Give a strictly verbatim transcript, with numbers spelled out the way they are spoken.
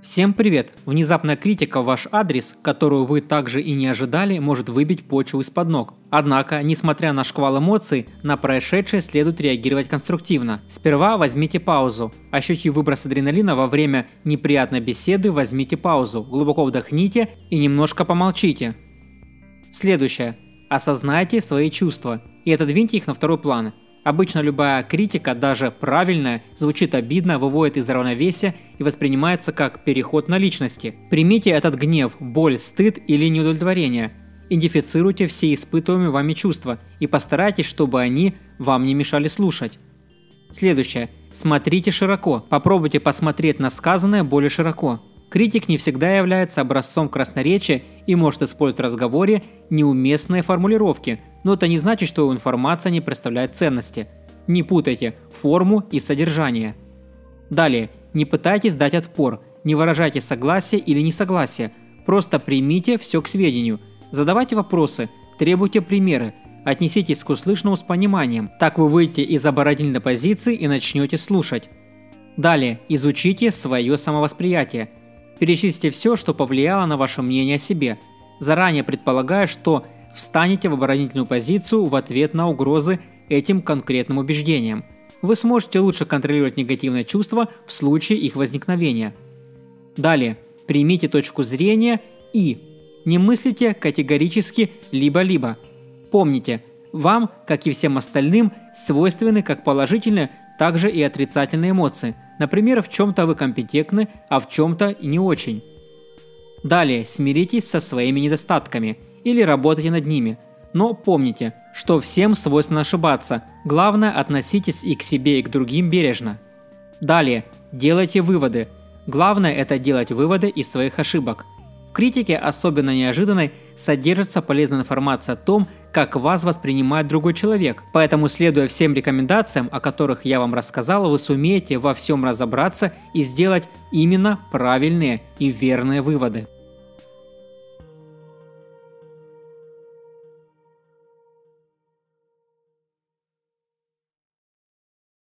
Всем привет! Внезапная критика в ваш адрес, которую вы также и не ожидали, может выбить почву из-под ног. Однако, несмотря на шквал эмоций, на происшедшее следует реагировать конструктивно. Сперва возьмите паузу. Ощутив выброс адреналина во время неприятной беседы, возьмите паузу, глубоко вдохните и немножко помолчите. Следующее. Осознайте свои чувства и отодвиньте их на второй план. Обычно любая критика, даже правильная, звучит обидно, выводит из равновесия и воспринимается как переход на личности. Примите этот гнев, боль, стыд или неудовлетворение. Идентифицируйте все испытываемые вами чувства и постарайтесь, чтобы они вам не мешали слушать. Следующее. Смотрите широко. Попробуйте посмотреть на сказанное более широко. Критик не всегда является образцом красноречия и может использовать в разговоре неуместные формулировки, но это не значит, что его информация не представляет ценности. Не путайте форму и содержание. Далее, не пытайтесь дать отпор, не выражайте согласие или несогласие, просто примите все к сведению, задавайте вопросы, требуйте примеры, отнеситесь к услышанному с пониманием, так вы выйдете из оборонительной позиции и начнете слушать. Далее, изучите свое самовосприятие. Перечислите все, что повлияло на ваше мнение о себе, заранее предполагая, что встанете в оборонительную позицию в ответ на угрозы этим конкретным убеждениям. Вы сможете лучше контролировать негативные чувства в случае их возникновения. Далее, примите точку зрения и не мыслите категорически либо-либо. Помните, вам, как и всем остальным, свойственны как положительные, так же и отрицательные эмоции. Например, в чем-то вы компетентны, а в чем-то и не очень. Далее, смиритесь со своими недостатками или работайте над ними. Но помните, что всем свойственно ошибаться. Главное, относитесь и к себе, и к другим бережно. Далее, делайте выводы. Главное – это делать выводы из своих ошибок. В критике, особенно неожиданной, содержится полезная информация о том, как вас воспринимает другой человек. Поэтому, следуя всем рекомендациям, о которых я вам рассказал, вы сумеете во всем разобраться и сделать именно правильные и верные выводы.